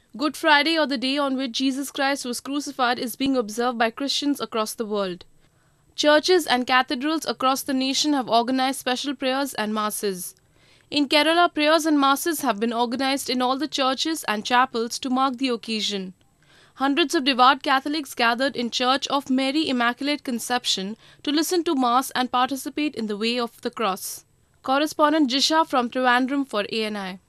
Good Friday, or the day on which Jesus Christ was crucified, is being observed by Christians across the world. Churches and cathedrals across the nation have organized special prayers and masses. In Kerala, prayers and masses have been organized in all the churches and chapels to mark the occasion. Hundreds of devout Catholics gathered in Church of Mary Immaculate Conception to listen to Mass and participate in the Way of the Cross. Correspondent Jisha from Trivandrum for ANI.